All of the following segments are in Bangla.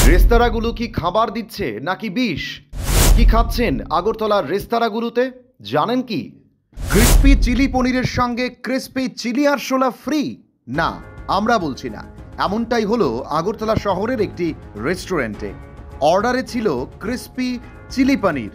রেস্তোরাঁগুলো কি খাবার দিচ্ছে নাকি বিষ? কি খাচ্ছেন আগরতলার রেস্তোরাঁগুলোতে জানেন কি? ক্রিস্পি চিলি পনিরের সঙ্গে ক্রিস্পি চিলি আরশোলা ফ্রি? না, আমরা বলছি না। এমনটাই হলো আগরতলা শহরের একটি রেস্টুরেন্টে। অর্ডারে ছিল ক্রিস্পি চিলি পনির,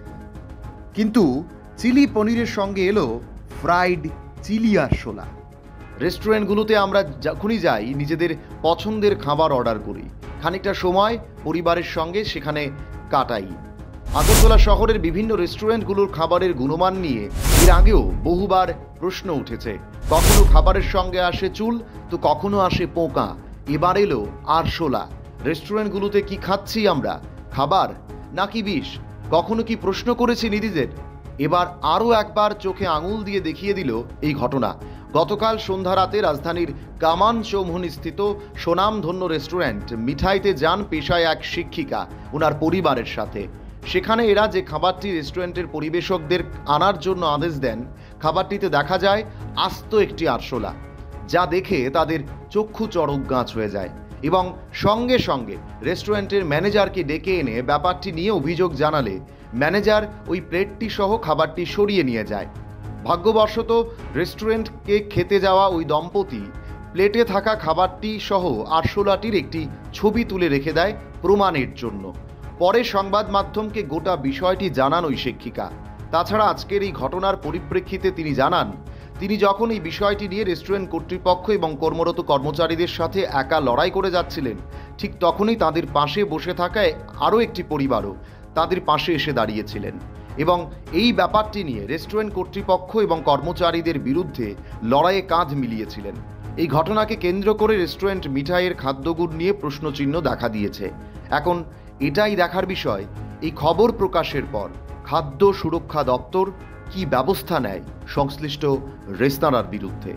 কিন্তু চিলি পনিরের সঙ্গে এলো ফ্রাইড চিলি আরশোলা। রেস্টুরেন্টগুলোতে আমরা যখনই যাই নিজেদের পছন্দের খাবার অর্ডার করি, খানিকটা সময় পরিবারের সঙ্গে সেখানে কাটাই। আগরতলা শহরের বিভিন্ন রেস্টুরেন্টগুলোর খাবারের গুণমান নিয়ে এর আগেও বহুবার প্রশ্ন উঠেছে। কখনো খাবারের সঙ্গে আসে চুল, তো কখনো আসে পোকা, এবার এলো আরশোলা। রেস্টুরেন্টগুলোতে কি খাচ্ছি আমরা, খাবার নাকি বিষ? কখনো কি প্রশ্ন করেছি নিজেদের? এবার আরও একবার চোখে আঙুল দিয়ে দেখিয়ে দিল এই ঘটনা। গতকাল সন্ধ্যা রাতে রাজধানীর কামান চৌমুহনীস্থিত সুনামধন্য রেস্টুরেন্ট মিঠাইতে যান পেশায় এক শিক্ষিকা ওনার পরিবারের সাথে। সেখানে এরা যে খাবারটি রেস্টুরেন্টের পরিবেশকদের আনার জন্য আদেশ দেন, খাবারটিতে দেখা যায় আস্ত একটি আরশোলা, যা দেখে তাদের চক্ষু চড়ক গাছ হয়ে যায় এবং সঙ্গে সঙ্গে রেস্টুরেন্টের ম্যানেজারকে ডেকে এনে ব্যাপারটি নিয়ে অভিযোগ জানালে ম্যানেজার ওই প্লেটটি সহ খাবারটি সরিয়ে নিয়ে যায়। ভাগ্যবশত রেস্টুরেন্টকে খেতে যাওয়া ওই দম্পতি প্লেটে থাকা খাবারটি সহ আরশোলাটির একটি ছবি তুলে রেখে দেয় প্রমাণের জন্য। পরে সংবাদ মাধ্যমকে গোটা বিষয়টি জানান ওই শিক্ষিকা। তাছাড়া আজকের এই ঘটনার পরিপ্রেক্ষিতে তিনি জানান, তিনি যখন এই বিষয়টি নিয়ে রেস্টুরেন্ট কর্তৃপক্ষ এবং কর্মরত কর্মচারীদের সাথে একা লড়াই করে যাচ্ছিলেন, ঠিক তখনই তাদের পাশে বসে থাকায় আরও একটি পরিবারও তাদের পাশে এসে দাঁড়িয়েছিলেন এবং এই ব্যাপারটি নিয়ে রেস্টুরেন্ট কর্তৃপক্ষ এবং কর্মচারীদের বিরুদ্ধে লড়াইয়ে কাঁধ মিলিয়েছিলেন। এই ঘটনাকে কেন্দ্র করে রেস্টুরেন্ট মিঠাইয়ের খাদ্যগুণ নিয়ে প্রশ্নচিহ্ন দেখা দিয়েছে। এখন এটাই দেখার বিষয়, এই খবর প্রকাশের পর খাদ্য সুরক্ষা দপ্তর কি ব্যবস্থা নেয় সংশ্লিষ্ট রেস্তোরাঁর বিরুদ্ধে।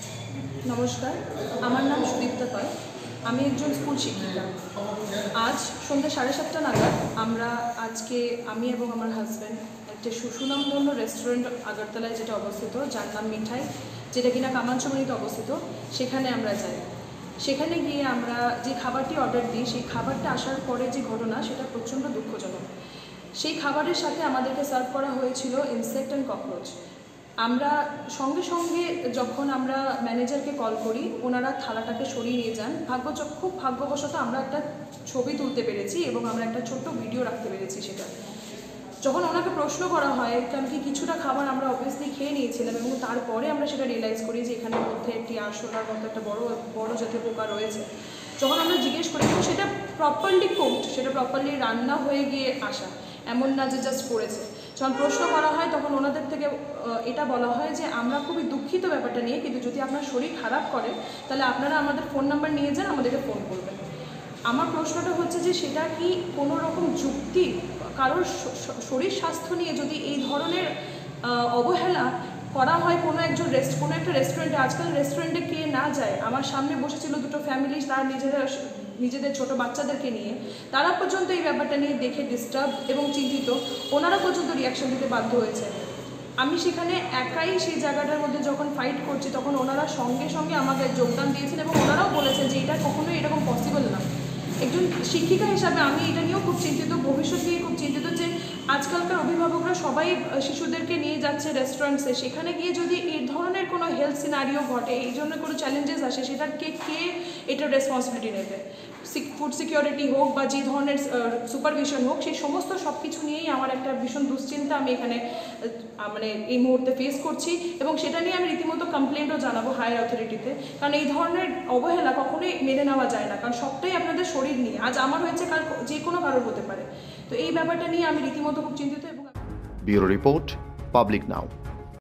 নমস্কার, আমার নাম সুদীপ্তা পাল। আমি একজন স্কুল শিক্ষিকা। আজ সন্ধ্যা 7:30 নাগাদ আমি এবং আমার হাজব্যান্ড একটা সুনামধন্য রেস্টুরেন্ট আগরতলায় যেটা অবস্থিত, যার নাম মিঠাই, যেটা কিনা কামান চৌমুহনীতে অবস্থিত, সেখানে আমরা যাই। সেখানে গিয়ে আমরা যে খাবারটি অর্ডার দিই, সেই খাবারটা আসার পরে যে ঘটনা, সেটা প্রচণ্ড দুঃখজনক। সেই খাবারের সাথে আমাদেরকে সার্ভ করা হয়েছিল ইনসেক্ট অ্যান্ড ককরোচ। আমরা সঙ্গে সঙ্গে যখন আমরা ম্যানেজারকে কল করি, ওনারা থালাটাকে সরিয়ে নিয়ে যান। খুব ভাগ্যবশত আমরা একটা ছবি তুলতে পেরেছি এবং আমরা একটা ছোট্ট ভিডিও রাখতে পেরেছি সেটা। যখন ওনাকে প্রশ্ন করা হয়, কারণ কি কিছুটা খাবার আমরা অবভিয়াসলি খেয়ে নিয়েছিলাম এবং তারপরে আমরা সেটা রিয়েলাইজ করি যে এখানের মধ্যে একটি আরশোলার মতো একটা বড় জাতীয় পোকা রয়েছে। যখন আমরা জিজ্ঞেস করি, এবং সেটা প্রপারলি কুকড, সেটা প্রপারলি রান্না হয়ে গিয়ে আসা, এমন না যে জাস্ট পড়েছে। যখন প্রশ্ন করা হয় তখন ওনাদের থেকে এটা বলা হয় যে আমরা খুবই দুঃখিত ব্যাপারটা নিয়ে, কিন্তু যদি আপনার শরীর খারাপ করে তাহলে আপনারা আমাদের ফোন নাম্বার নিয়ে যান, আমাদেরকে ফোন করবেন। আমার প্রশ্নটা হচ্ছে যে সেটা কি কোনো রকম যুক্তি? কারোর শরীর স্বাস্থ্য নিয়ে যদি এই ধরনের অবহেলা করা হয় কোনো একটা রেস্টুরেন্টে। আজকাল রেস্টুরেন্টে কে না যায়? আমার সামনে বসেছিল দুটো ফ্যামিলি, তার নিজেদের ছোট বাচ্চাদেরকে নিয়ে, তারা পর্যন্ত এই ব্যাপারটা নিয়ে দেখে ডিস্টার্ব এবং চিন্তিত, ওনারা পর্যন্ত রিয়াকশন দিতে বাধ্য হয়েছে। আমি সেখানে একাই সেই জায়গাটার মধ্যে যখন ফাইট করছি, তখন ওনারা সঙ্গে সঙ্গে আমাকে যোগদান দিয়েছেন এবং ওনারাও বলেছেন যে এটা কখনোই এরকম পসিবল না। একজন শিক্ষিকা হিসাবে আমি এটা নিয়েও খুব চিন্তিত, ভবিষ্যৎ নিয়ে খুব চিন্তিত যে আজকালকার অভিভাবকরা সবাই শিশুদেরকে নিয়ে যাচ্ছে রেস্টুরেন্টসে, সেখানে গিয়ে যদি এই ধরনের কোনো হেলথ সিনারিও ঘটে, এই জন্য কোনো চ্যালেঞ্জেস আসে, সেটাকে কে এটার রেসপন্সিবিলিটি নেবে? ফুড সিকিউরিটি হোক বা যে ধরনের সুপারভিশন হোক, সেই সমস্ত সব কিছু নিয়েই আমার একটা ভীষণ দুশ্চিন্তা আমি এখানে এই মুহূর্তে ফেস করছি এবং সেটা নিয়ে আমি রীতিমতো কমপ্লেন্টও জানাবো হায়ার অথরিটিতে। কারণ এই ধরনের অবহেলা কখনোই মেনে নেওয়া যায় না, কারণ সবটাই আপনাদের শরীর নিয়ে। আজ আমার হয়েছে, কাল যে কোনো কারোর হতে পারে। তো এই ব্যাপারটা নিয়ে আমি রীতিমতো খুব চিন্তিত। এবং ব্যুরো রিপোর্ট, পাবলিক নাও।